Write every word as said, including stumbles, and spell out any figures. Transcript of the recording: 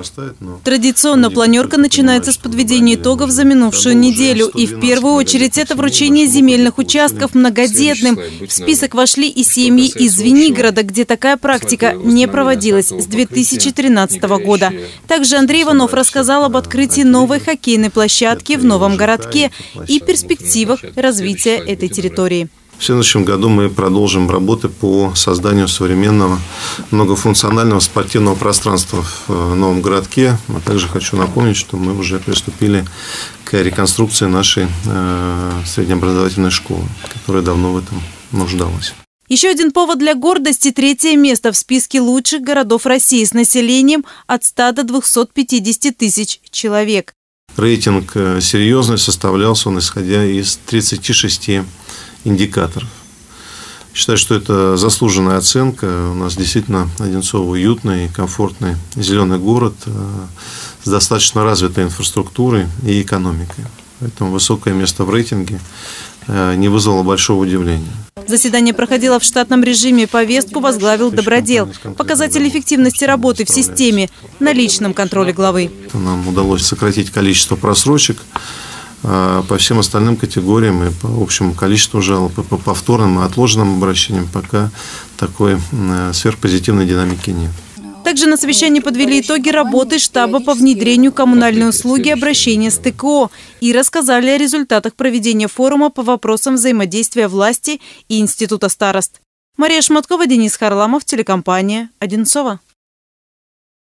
Традиционно планерка начинается с подведения итогов за минувшую неделю. И в первую очередь это вручение земельных участков многодетным. В список вошли и семьи из Звенигорода, где такая практика не проводилась с две тысячи тринадцатого года. Также Андрей Иванов рассказал об открытии новой хоккейной площадки в новом городке и перспективах развития этой территории. В следующем году мы продолжим работы по созданию современного многофункционального спортивного пространства в новом городке. А также хочу напомнить, что мы уже приступили к реконструкции нашей среднеобразовательной школы, которая давно в этом нуждалась. Еще один повод для гордости – третье место в списке лучших городов России с населением от ста до двухсот пятидесяти тысяч человек. Рейтинг серьезный, составлялся он исходя из тридцати шести индикаторов. Считаю, что это заслуженная оценка. У нас действительно Одинцово уютный, комфортный, зеленый город с достаточно развитой инфраструктурой и экономикой. Поэтому высокое место в рейтинге не вызвало большого удивления. Заседание проходило в штатном режиме. Повестку возглавил Добродел. Показатель эффективности работы в системе на личном контроле главы. Нам удалось сократить количество просрочек по всем остальным категориям и по общему количеству жалоб, и по повторным и отложенным обращениям пока такой сверхпозитивной динамики нет. Также на совещании подвели итоги работы штаба по внедрению коммунальной услуги обращения с ТКО и рассказали о результатах проведения форума по вопросам взаимодействия власти и Института старост. Мария Шматкова, Денис Харламов, телекомпания «Одинцово».